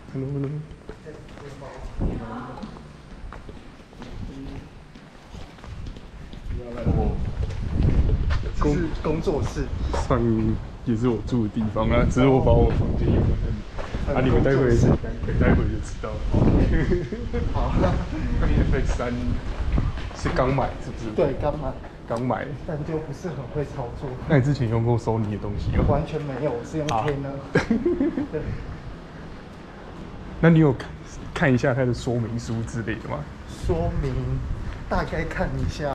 Hello。 这是工作室， 上也是我住的地方啊，只是我把我房间用在啊，你们待会就知道了。 好。 FX3是刚买是不是？ 对，刚买，但就不是很会操作。 那你之前用过 Sony 的东西吗？ 完全没有，我是用 Canon。对。 那你有看一下它的说明书之类的吗？ 说明大概看一下。